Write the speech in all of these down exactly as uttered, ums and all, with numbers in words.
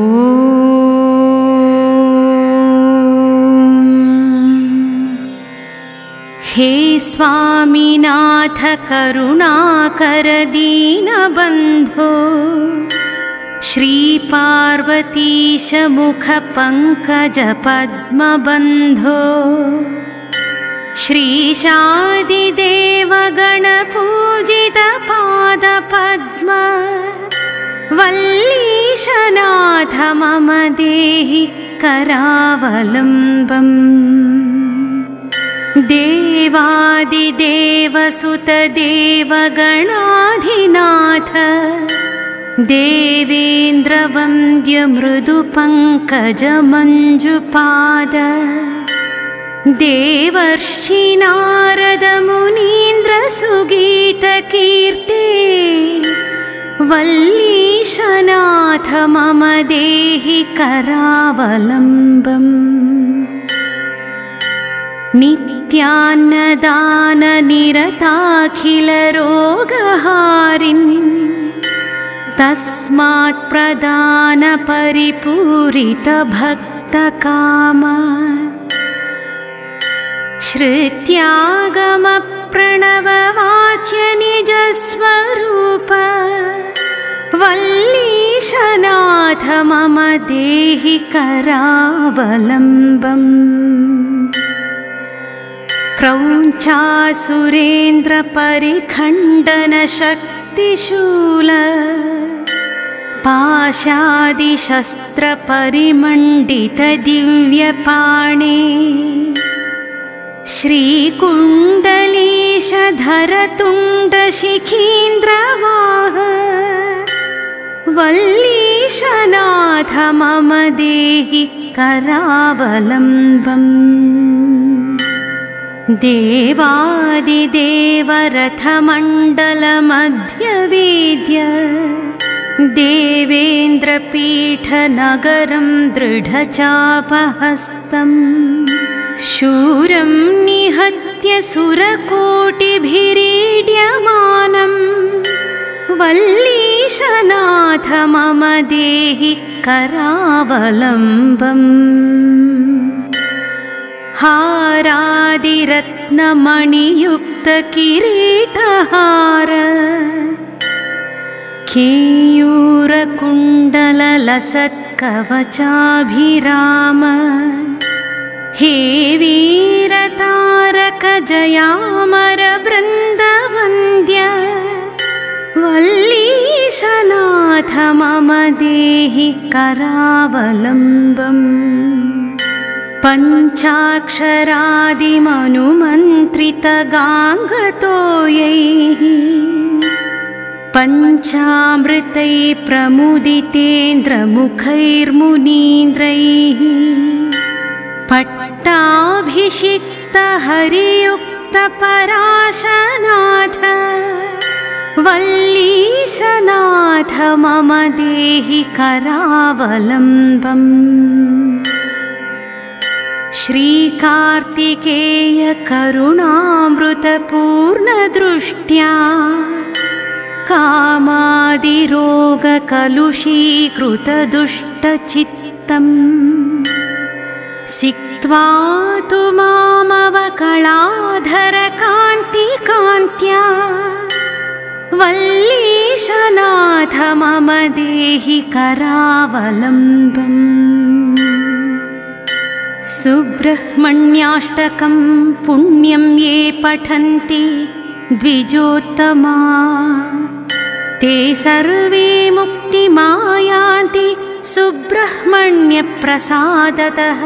हे स्वामीनाथ करुणाकर दीनबन्धो श्रीपार्वतीश मुख पंकज पद्मबन्धो श्रीशादिदेव गणपूजित पाद पद्म वल्लीशनाथ मम देहि करावलम्बम् देवादिदेव सुत देवगणाधिनाथ देवेन्द्र वन्द्य मृदु पंकज मंजुपाद देवर्षि नारद मुनीन्द्र सुगीत कीर्ते वल्लीशनाथ मम देहि करावलम्बम् नित्यान्नदान निरताखिल रोगहारिन् तस्मात् प्रदान परिपूरित भक्त काम श्रुत्यागम प्रणव वाच्य निज स्वरूप वल्लीशनाथ मम देहि करावलम्बम् क्रौञ्चासुरेन्द्र परिखण्डन शक्तिशूल पाशादिशस्त्र परिमण्डित दिव्यपाणे श्रीकुण्डलीशधर तुण्ड शिखीन्द्रवाह वल्लीशनाथ मम देहि करावलम्बम् देवादिदेव रथमण्डल मध्यवेद्य देवेन्द्रपीठ नगरं दृढचापहस्तम् शूरं निहत्य सुरकोटिभिरीड्यमानं वल्लीशनाथ मम देहि करावलम्बम् हारादिरत्नमणियुक्त किरीटहार केयूरकुण्डललसत्कवचाभिराम हे वीरतारक जयामर बृन्दवन्द्य वल्लीशनाथ मम देहि करावलम्बम् पञ्चाक्षरादिमनुमन्त्रित गाङ्गतोयैः पञ्चामृतै प्रमुदितेन्द्रमुखैर्मुनीन्द्रैः पट्टाभिषिक्त हरियुक्त पराशनाथ वल्लीशनाथ मम देहि करावलम्बम् श्रीकार्तिकेय करुणामृतपूर्णदृष्ट्या कामादिरोगकलुषीकृतदुष्टचित्तम् सिक्त्वा तु मामवकलाधर कान्तिकान्त्या वल्लीशनाथ मम देहि करावलम्बम् सुब्रह्मण्याष्टकं पुण्यं ये पठन्ति द्विजोत्तमा ते सर्वे मुक्तिमायान्ति सुब्रह्मण्यप्रसादतः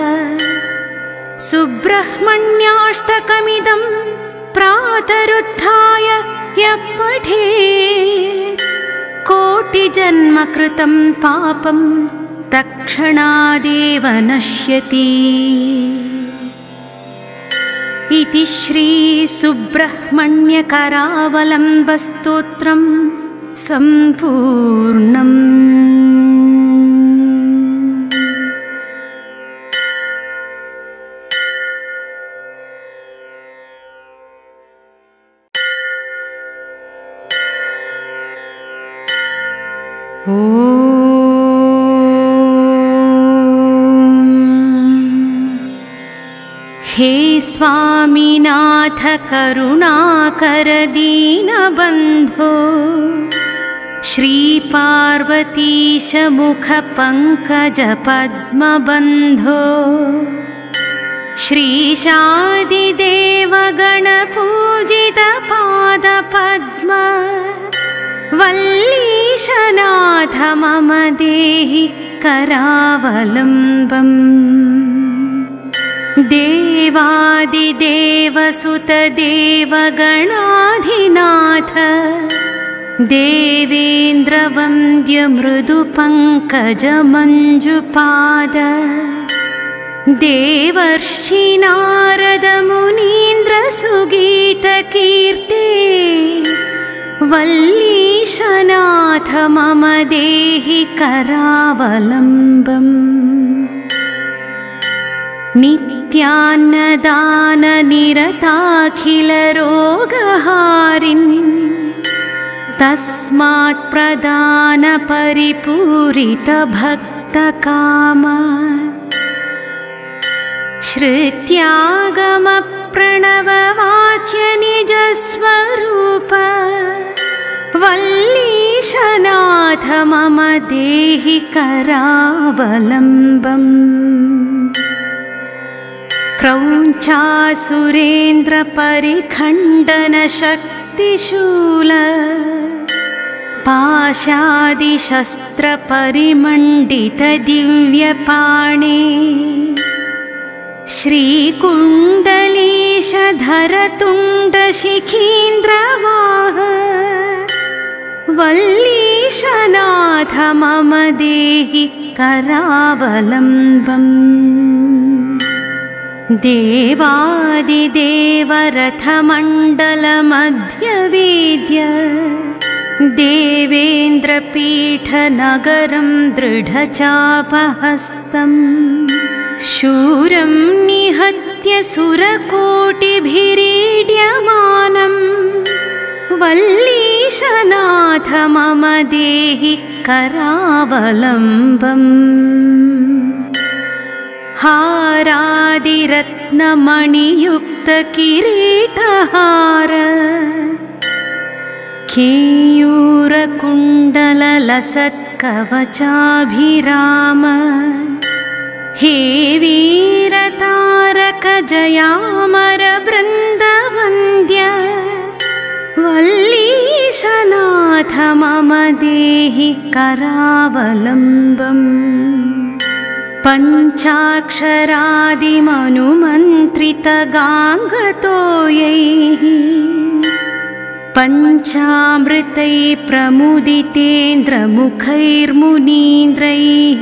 सुब्रह्मण्याष्टकमिदं प्रातरुत्थाय यः पठेत् कोटिजन्मकृतं पापं तत्क्षणादेव नश्यति। इति श्री सुब्रह्मण्य करावलम्ब स्तोत्रं सम्पूर्णम्। ओ हे स्वामिनाथ करुणाकर दीनबन्धो श्रीपार्वतीश मुख पंकज पद्मबन्धो श्रीशादिदेव गणपूजित पादपद्म वल्लीशनाथ मम देहि करावलम्बम् देवादिदेवसुत देवगणाधिनाथ देवेन्द्रवन्द्य मृदुपङ्कज मञ्जुपाद देवर्षि नारद मुनीन्द्र सुगीत कीर्ते वल्लीशनाथ मम देहि करावलम्बम् नित्यान्नदान निरताखिल रोगहारिन् तस्मात् प्रदान परिपूरित भक्तकाम श्रुत्यागम प्रणव वाच्य निज स्वरूप वल्लीशनाथ मम देहि करावलम्बम् क्रौञ्चासुरेन्द्र परिखण्डन शक्तिशूल पाशादिशस्त्र परिमण्डित दिव्यपाणे श्रीकुण्डलीशधर तुण्ड शिखीन्द्रवाह वल्लीशनाथ मम देहि करावलम्बम् देवादिदेव रथमण्डल मध्यवेद्य देवेन्द्रपीठ नगरं दृढचापहस्तम् शूरं निहत्य सुरकोटिभिरीड्यमानम् वल्लीशनाथ मम देहि करावलम्बम् हारादिरत्नमणियुक्त किरीटहार केयूरकुण्डल लसत्कवचाभिराम हे वीरतारक जयामर बृन्दवन्द्य वल्लीशनाथ मम देहि करावलम्बम् पञ्चाक्षरादिमनुमन्त्रित गाङ्गतोयैः पञ्चामृतै प्रमुदितेन्द्रमुखैर्मुनीन्द्रैः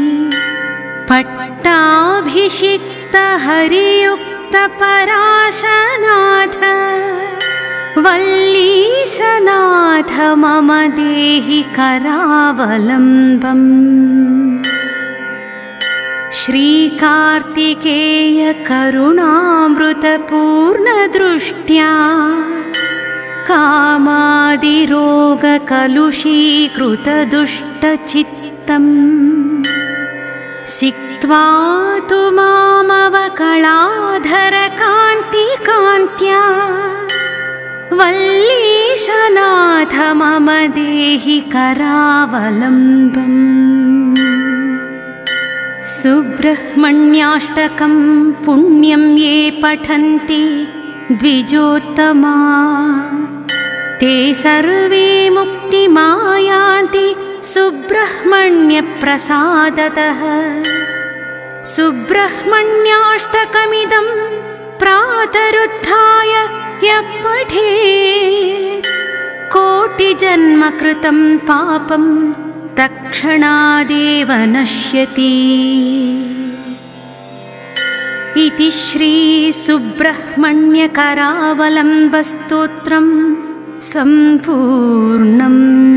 पट्टाभिषिक्त हरियुक्त पराशनाथ वल्लीशनाथ मम देहि करावलम्बम् श्रीकार्तिकेय करुणामृतपूर्णदृष्ट्या कामादिरोगकलुषीकृतदुष्टचित्तम् सिक्त्वा तु मामवकलाधरकान्तिकान्त्या वल्लीशनाथ मम देहि करावलम्बम् सुब्रह्मण्याष्टकं पुण्यं ये पठन्ति द्विजोत्तमा ते सर्वे मुक्तिमायान्ति सुब्रह्मण्यप्रसादतः सुब्रह्मण्याष्टकमिदं प्रातरुत्थाय यः पठेत् कोटिजन्मकृतं पापं तत्क्षणादेव नश्यति। इति श्री सुब्रह्मण्य करावलम्ब स्तोत्रम् सम्पूर्णम्।